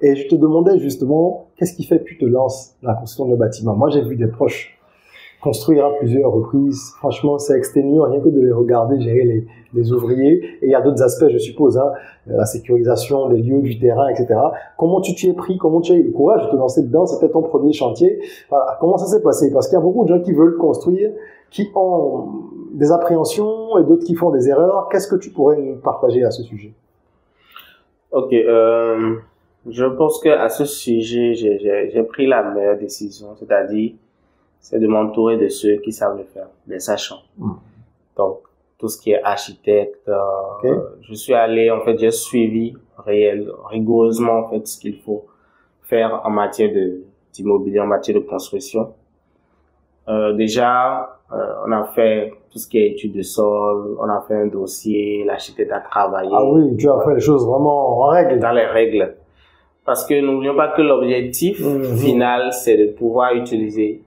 Et je te demandais justement, qu'est-ce qui fait que tu te lances dans la construction de bâtiments? Moi, j'ai vu des proches construire à plusieurs reprises. Franchement, c'est exténuant, rien que de les regarder gérer les ouvriers. Et il y a d'autres aspects, je suppose, hein, la sécurisation des lieux, du terrain, etc. Comment tu t'y es pris? Comment tu as eu le courage de te lancer dedans? C'était ton premier chantier. Voilà. Comment ça s'est passé? Parce qu'il y a beaucoup de gens qui veulent construire, qui ont des appréhensions et d'autres qui font des erreurs. Qu'est-ce que tu pourrais nous partager à ce sujet? Ok, je pense que à ce sujet, j'ai pris la meilleure décision, c'est-à-dire c'est de m'entourer de ceux qui savent le faire, des sachants. Donc, tout ce qui est architecte, Okay. je suis allé, en fait, j'ai suivi rigoureusement, en fait, ce qu'il faut faire en matière d'immobilier, en matière de construction. Déjà, on a fait tout ce qui est études de sol, on a fait un dossier, l'architecte a travaillé. Ah oui, tu as fait les choses vraiment en règle. Dans les règles. Parce que n'oublions pas que l'objectif final, c'est de pouvoir utiliser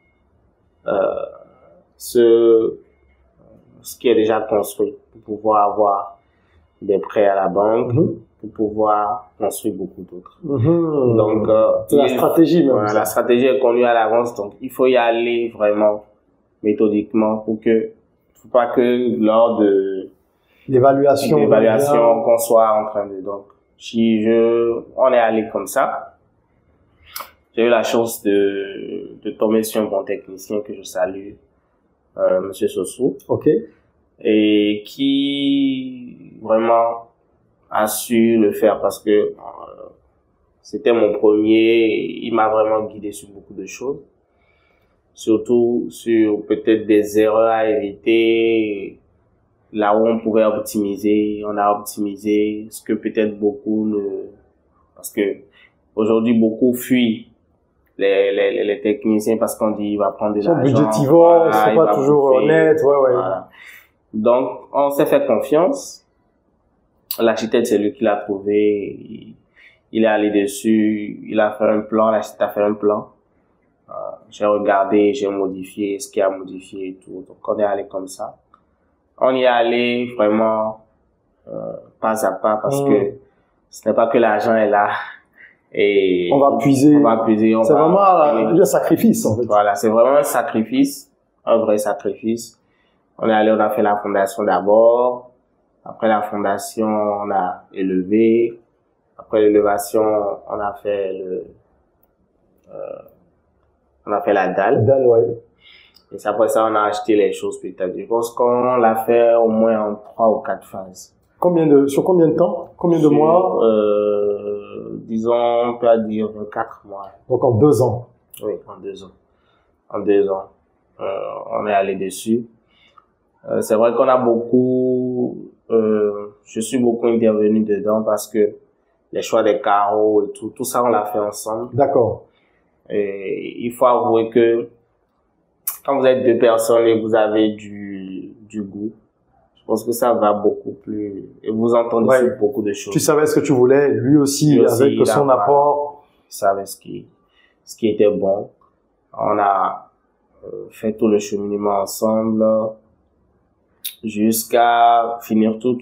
ce qui est déjà construit pour pouvoir avoir des prêts à la banque, pour pouvoir construire beaucoup d'autres. Donc, c'est la stratégie même. Voilà, la stratégie est connue à l'avance, donc il faut y aller vraiment méthodiquement pour que, faut pas que lors de l'évaluation qu'on soit en train de, donc, on est allé comme ça. J'ai eu la chance de tomber sur un bon technicien que je salue, Monsieur Sossou. Ok. Et qui vraiment a su le faire parce que c'était mon premier, il m'a vraiment guidé sur beaucoup de choses. Surtout sur peut-être des erreurs à éviter, là où on pouvait optimiser, on a optimisé, ce que peut-être beaucoup parce que aujourd'hui beaucoup fuient les techniciens parce qu'on dit il va prendre de l'argent. Budgétivores, c'est pas toujours honnête, ouais. Voilà. Donc, on s'est fait confiance. L'architecte, c'est lui qui l'a trouvé. Il est allé dessus. Il a fait un plan. L'architecte a fait un plan. J'ai regardé, j'ai modifié ce qu'il a modifié et tout. Donc, on est allé comme ça. On y est allé vraiment pas à pas parce que ce n'est pas que l'argent est là. Et on va puiser. C'est vraiment un sacrifice, en fait. Voilà, c'est vraiment un sacrifice, un vrai sacrifice. On est allé, on a fait la fondation d'abord. Après la fondation, on a élevé. Après l'élévation, on a fait la dalle. La dalle, ouais. Et après ça, on a acheté les choses peut-être. Je pense qu'on l'a fait au moins en 3 ou 4 phases. Sur combien de temps? Combien de mois? Disons, on peut dire 4 mois. Donc en 2 ans. Oui, en 2 ans. En 2 ans. On est allé dessus. C'est vrai qu'on a je suis beaucoup intervenu dedans parce que les choix des carreaux et tout ça, on l'a fait ensemble. D'accord. Et il faut avouer que quand vous êtes 2 personnes et vous avez du goût, je pense que ça va beaucoup plus, et vous entendez sur beaucoup de choses. Tu savais ce que tu voulais, lui aussi avec son apport. Il savait ce qui était bon. On a fait tout le cheminement ensemble jusqu'à finir tout.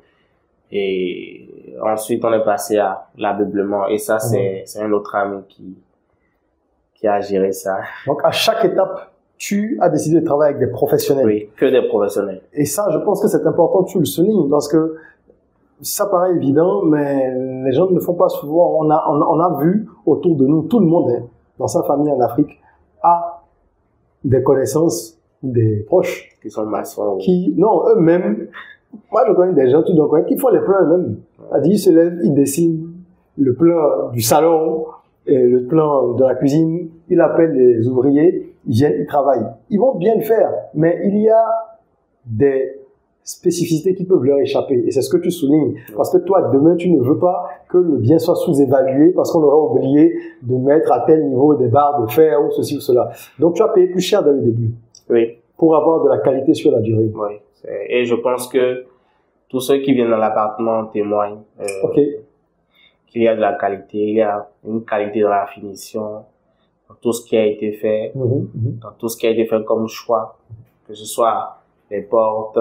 Et ensuite, on est passé à l'ameublement. Et ça, c'est un autre ami qui a géré ça. Donc, à chaque étape, tu as décidé de travailler avec des professionnels. Oui, que des professionnels. Et ça, je pense que c'est important que tu le soulignes parce que ça paraît évident, mais les gens ne le font pas souvent. On a vu autour de nous, tout le monde, dans sa famille en Afrique, a des connaissances, des proches. Qui sont maçons. Non, eux-mêmes. Moi, je connais des gens, tout d'un coup, qui font les plans eux-mêmes. C'est-à-dire, ils se lèvent, ils dessinent le plan du salon et le plan de la cuisine. Ils appellent les ouvriers, ils viennent, ils travaillent. Ils vont bien le faire, mais il y a des spécificités qui peuvent leur échapper. Et c'est ce que tu soulignes. Parce que toi, demain, tu ne veux pas que le bien soit sous-évalué parce qu'on aurait oublié de mettre à tel niveau des barres de fer ou ceci ou cela. Donc, tu as payé plus cher dès le début. Oui. Pour avoir de la qualité sur la durée. Oui. Et je pense que tous ceux qui viennent dans l'appartement témoignent qu'il y a de la qualité, il y a une qualité dans la finition, dans tout ce qui a été fait, dans tout ce qui a été fait comme choix, que ce soit les portes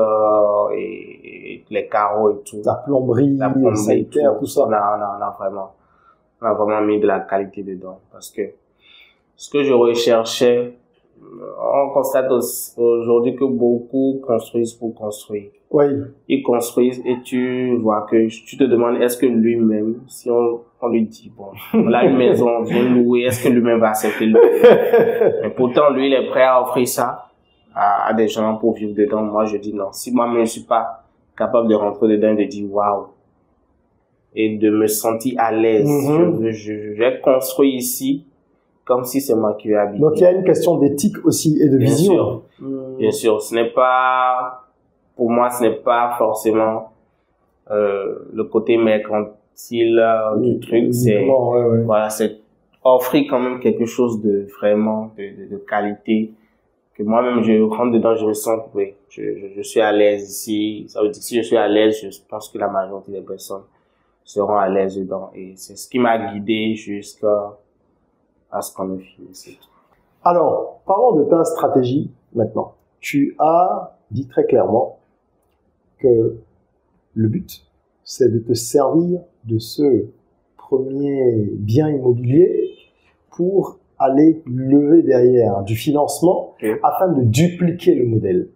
et les carreaux et tout. La plomberie, tout ça. On a on a vraiment mis de la qualité dedans. Parce que ce que je recherchais, on constate aujourd'hui que beaucoup construisent pour construire. Oui. Ils construisent et tu vois que tu te demandes est-ce que lui-même, si on lui dit, bon, on a une maison, on veut louer, est-ce que lui-même va accepter le louer? Mais pourtant, lui, il est prêt à offrir ça à des gens pour vivre dedans. Moi, je dis non. Si moi-même, je ne suis pas capable de rentrer dedans et de dire waouh, et de me sentir à l'aise, je vais construire ici comme si c'est moi qui vais habiter. Donc, il y a une question d'éthique aussi et de Bien vision. Sûr. Bien sûr. Ce n'est pas, pour moi, ce n'est pas forcément le côté mercantile du truc. C'est voilà, c'est offrir quand même quelque chose de vraiment de qualité que moi-même je rentre dedans, je me sens oui, je suis à l'aise ici. Ça veut dire que si je suis à l'aise, je pense que la majorité des personnes seront à l'aise dedans. Et c'est ce qui m'a guidé jusqu'à ce qu'on ait fini. Alors, parlons de ta stratégie maintenant. Tu as dit très clairement que le but, c'est de te servir de ce premier bien immobilier pour aller lever derrière du financement afin de dupliquer le modèle.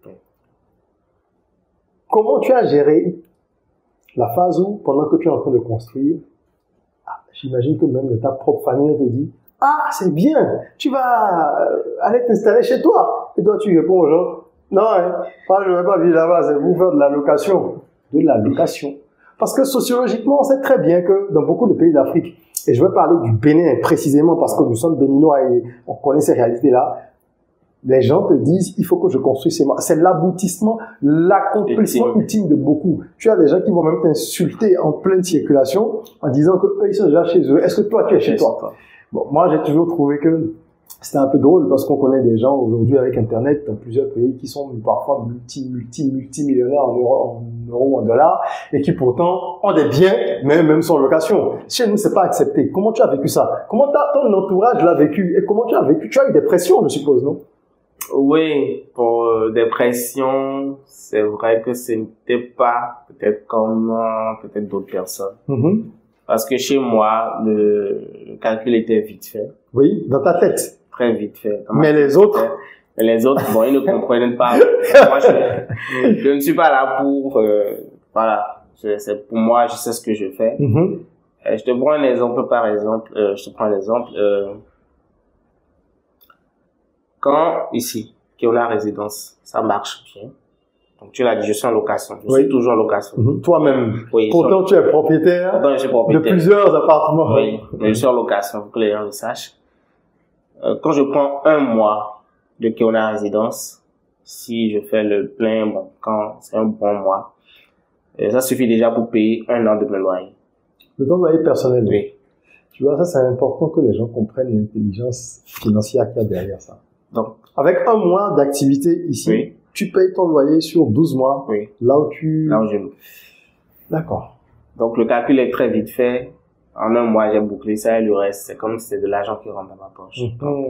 Comment tu as géré la phase où, pendant que tu es en train de construire, j'imagine que même de ta propre famille te dit « Ah, c'est bien, tu vas aller t'installer chez toi. » Et toi, tu réponds aux gens « Non, moi, je ne vais pas vivre là-bas, c'est pour faire de la location. » De la location. Parce que sociologiquement, on sait très bien que dans beaucoup de pays d'Afrique, et je vais parler du Bénin précisément parce que nous sommes béninois et on connaît ces réalités-là, les gens te disent, il faut que je construise. C'est l'aboutissement, l'accomplissement ultime de beaucoup. Tu as des gens qui vont même t'insulter en pleine circulation en disant que eux, ils sont déjà chez eux. Est-ce que toi, tu es chez toi? Bon, moi, j'ai toujours trouvé que c'était un peu drôle parce qu'on connaît des gens aujourd'hui avec Internet dans plusieurs pays qui sont parfois multimillionnaires en euros ou en dollars et qui pourtant ont des biens, mais même sans location. Chez nous, c'est pas accepté. Comment tu as vécu ça? Comment ton entourage l'a vécu? Et comment tu as vécu? Tu as eu des pressions, je suppose, non? Oui, pour des pressions, c'est vrai que ce n'était pas peut-être comme peut-être d'autres personnes. Parce que chez moi, le calcul était vite fait. Oui, dans ta tête. Très vite fait. Mais les autres? Mais les autres, bon, ils ne comprennent pas. Moi, je ne suis pas là pour, voilà. C'est pour moi, je sais ce que je fais. Je te prends un exemple, par exemple, quand ici, Keona Résidence, ça marche bien. Donc, tu l'as dit, je suis en location. Je suis toujours en location. Toi-même. Oui. Pourtant, tu es propriétaire de plusieurs appartements. Oui, mais je suis en location, pour que les gens le sachent. Quand je prends un mois de Keona Résidence, si je fais le plein, bon, quand c'est un bon mois, ça suffit déjà pour payer 1 an de mes loyers. De ton loyer personnel? Oui. Tu vois, ça, c'est important que les gens comprennent l'intelligence financière qu'il y a derrière ça. Donc, avec un mois d'activité ici, tu payes ton loyer sur 12 mois. Oui. Là où je loue. D'accord. Donc, le calcul est très vite fait. En un mois, j'ai bouclé ça et le reste, c'est comme si c'est de l'argent qui rentre dans ma poche.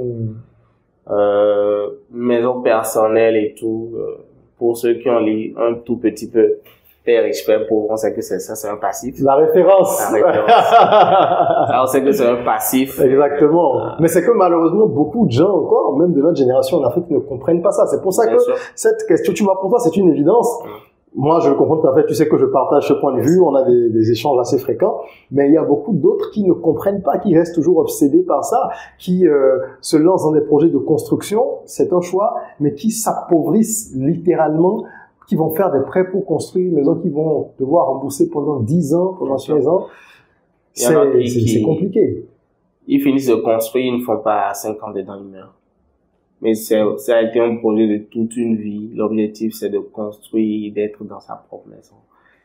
Maison personnelle et tout, pour ceux qui ont lu un tout petit peu Père riche, Père pauvre, on sait que c'est ça, c'est un passif. La référence. Ça, on sait que c'est un passif. Exactement. Mais c'est que malheureusement, beaucoup de gens encore, même de notre génération en Afrique, ne comprennent pas ça. C'est pour ça que cette question, tu vois, pour toi, c'est une évidence. Moi, je le comprends tout à fait. Tu sais que je partage ce point de vue. On a des échanges assez fréquents. Mais il y a beaucoup d'autres qui ne comprennent pas, qui restent toujours obsédés par ça, qui se lancent dans des projets de construction. C'est un choix, mais qui s'appauvrissent littéralement, qui vont faire des prêts pour construire une maison, qui vont devoir rembourser pendant 10 ans, pendant 15 ans. C'est compliqué. Ils finissent de construire, ils ne font pas 5 ans dedans, ils meurent. Mais ça a été un projet de toute une vie. L'objectif, c'est de construire, d'être dans sa propre maison.